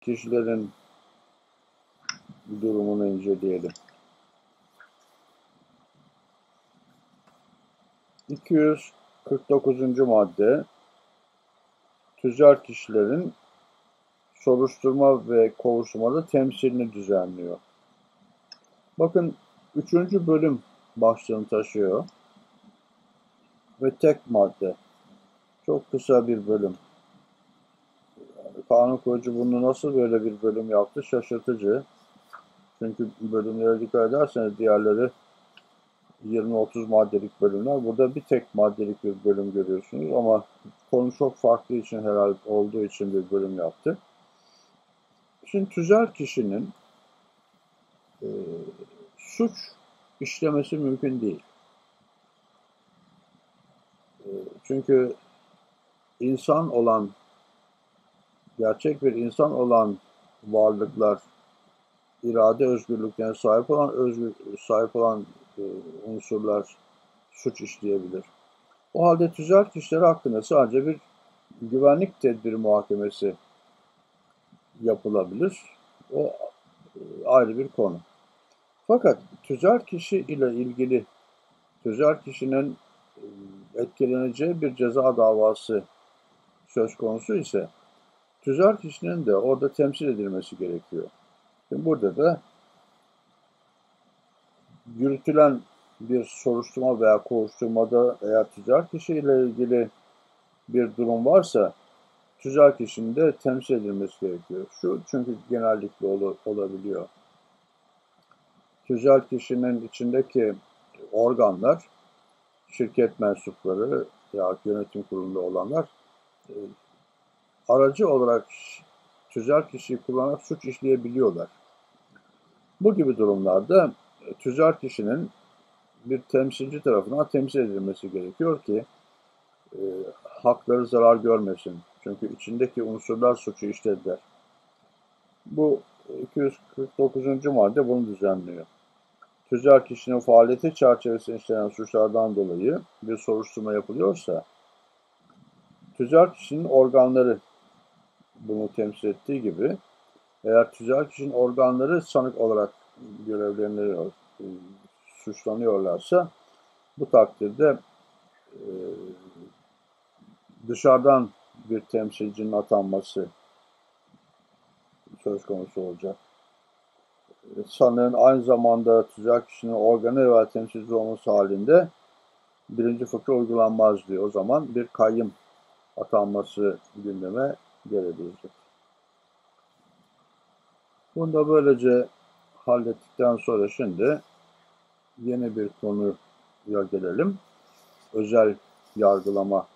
kişilerin durumunu inceleyelim. 249. madde tüccar kişilerin soruşturma ve kovuşturmada temsilini düzenliyor. Bakın 3. bölüm başlığını taşıyor ve tek madde. Çok kısa bir bölüm. Kanun koyucu bunu nasıl böyle bir bölüm yaptı? Şaşırtıcı. Çünkü bölümlere dikkat ederseniz diğerleri 20-30 maddelik bölümler. Burada bir tek maddelik bir bölüm görüyorsunuz ama konu çok farklı için herhalde olduğu için bir bölüm yaptı. Şimdi tüccar kişinin suç işlemesi mümkün değil. Çünkü insan olan, gerçek bir insan olan varlıklar, irade özgürlüklerine sahip olan unsurlar suç işleyebilir. O halde tüccar kişileri hakkında sadece bir güvenlik tedbiri muhakemesi yapılabilir. O ayrı bir konu. Fakat tüccar kişi ile ilgili tüccar kişinin etkileneceği bir ceza davası söz konusu ise tüccar kişinin de orada temsil edilmesi gerekiyor. Şimdi burada da yürütülen bir soruşturma veya kovuşturmada eğer tüccar kişiyle ilgili bir durum varsa tüccar kişinin de temsil edilmesi gerekiyor. Şu çünkü genellikle olabiliyor. Tüccar kişinin içindeki organlar, şirket mensupları ya yönetim kurulunda olanlar aracı olarak tüccar kişiyi kullanarak suç işleyebiliyorlar. Bu gibi durumlarda tüccar kişinin bir temsilci tarafından temsil edilmesi gerekiyor ki hakları zarar görmesin. Çünkü içindeki unsurlar suçu işlediler. Bu 249. madde bunu düzenliyor. Tüccar kişinin faaliyeti çerçevesinde işlenen suçlardan dolayı bir soruşturma yapılıyorsa, tüccar kişinin organları bunu temsil ettiği gibi, eğer tüccar kişinin organları sanık olarak görevleniliyor, suçlanıyorlarsa, bu takdirde dışarıdan bir temsilcinin atanması söz konusu olacak. Sanığın aynı zamanda tüccar kişinin organı veya temsilci olması halinde birinci fıkra uygulanmaz diyor. O zaman bir kayyım atanması gündeme gelebilecek. Bunu da böylece hallettikten sonra şimdi yeni bir konuya gelelim. Özel yargılama